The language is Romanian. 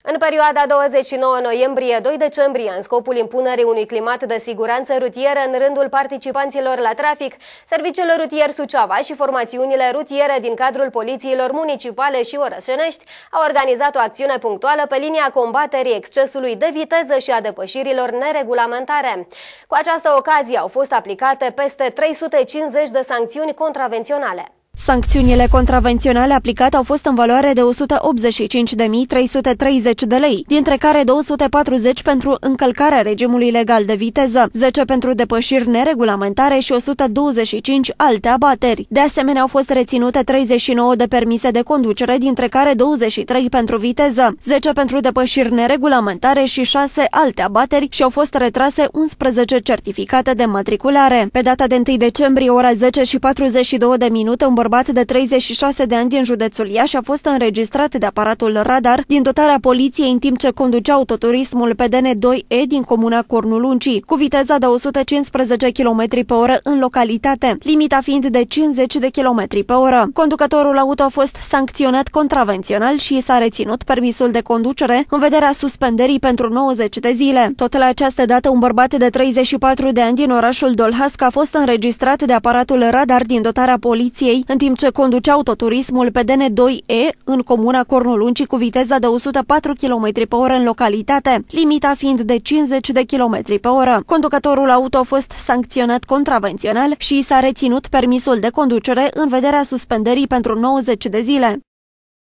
În perioada 29 noiembrie-2 decembrie, în scopul impunerii unui climat de siguranță rutieră în rândul participanților la trafic, Serviciul Rutier Suceava și formațiunile rutiere din cadrul polițiilor municipale și orășenești au organizat o acțiune punctuală pe linia combaterii excesului de viteză și a depășirilor neregulamentare. Cu această ocazie au fost aplicate peste 350 de sancțiuni contravenționale. Sancțiunile contravenționale aplicate au fost în valoare de 185.330 de lei, dintre care 240 pentru încălcarea regimului legal de viteză, 10 pentru depășiri neregulamentare și 125 alte abateri. De asemenea, au fost reținute 39 de permise de conducere, dintre care 23 pentru viteză, 10 pentru depășiri neregulamentare și 6 alte abateri și au fost retrase 11 certificate de matriculare. Pe data de 1 decembrie, ora 10:42, un bărbat de 36 de ani din județul Iași a fost înregistrat de aparatul radar din dotarea poliției în timp ce conducea autoturismul pe DN2E din comuna Cornul Uncii, cu viteza de 115 km/h în localitate, limita fiind de 50 de km/h. Conducătorul auto a fost sancționat contravențional și s-a reținut permisul de conducere în vederea suspendării pentru 90 de zile. Tot la această dată, un bărbat de 34 de ani din orașul Dolhasca a fost înregistrat de aparatul radar din dotarea poliției în timp ce conducea autoturismul pe DN2E în comuna Cornul Uncii cu viteza de 104 km/h în localitate, limita fiind de 50 de km/h. Conducătorul auto a fost sancționat contravențional și s-a reținut permisul de conducere în vederea suspendării pentru 90 de zile.